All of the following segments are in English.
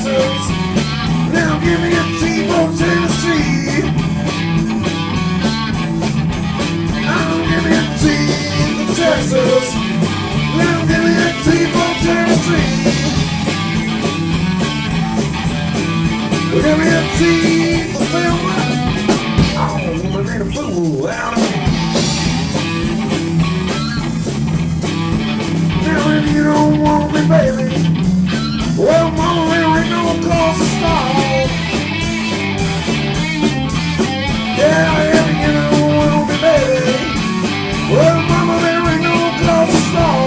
Texas. Now give me a T-bone Tennessee. Now give me a T-bone Texas. Now give me a T-bone Tennessee. Give me a T-bone Tennessee. Oh, woman ain't a fool out of me. Now if you don't want me, baby, well, mama, there ain't no cause to stall. Yeah, if you don't want me, baby, well, mama, there ain't no cause to stall.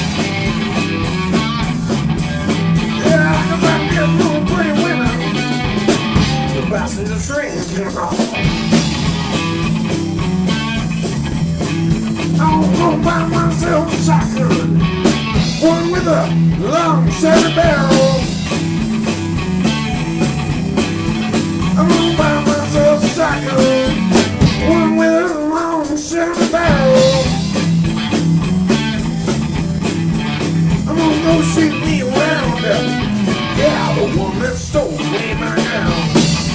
Yeah, 'cause I get no pretty women, the passenger train's gonna call. I'm gonna buy myself a shotgun, one with a long Chevy barrel. I'm gonna buy myself a shotgun, one with a long Chevy barrel. I'm gonna go shoot me around, yeah, the one that stole me my now.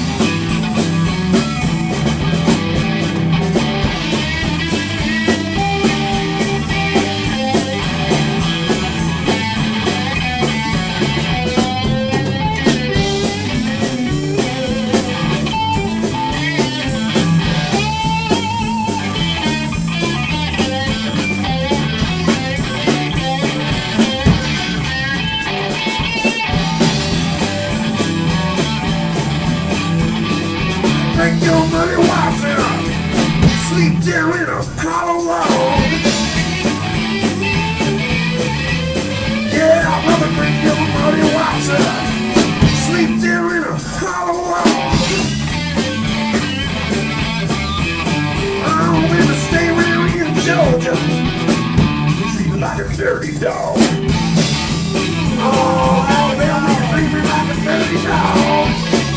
Make your money wife and sleep down in a hollow log. Yeah, I'd rather make your money wife and sleep down in a hollow log. I'm in the state around here in Georgia, sleeping like a dirty dog. Oh, Alabama, sleeping like a dirty dog.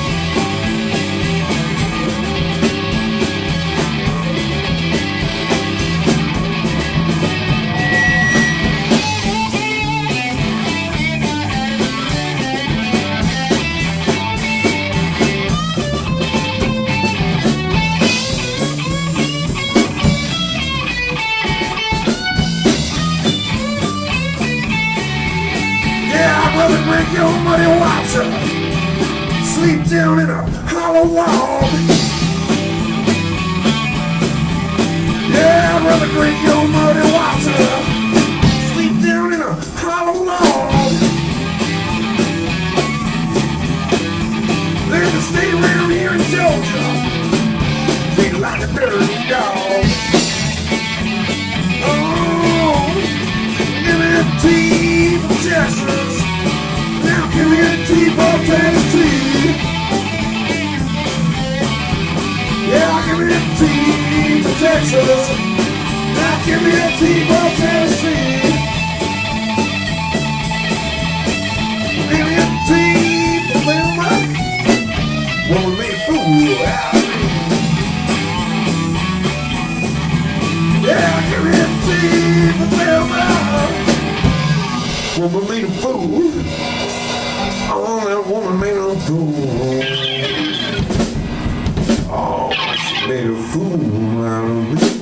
I'd rather break your muddy water, sleep down in a hollow log. Yeah, I'd rather break your muddy water, sleep down in a hollow log. There's a state around here in Georgia, feel like a dirty dog. Oh, give me a T-bone Texas. Now give me a T-bone Tennessee. Yeah, give me a T-bone Texas. Now give me a T-bone Tennessee. Give me a T-bone Tennessee. Won't make a fool out of me. Yeah, give me a T-bone Tennessee. Woman made a fool. Oh, that woman made a fool. Oh, she made a fool out of me.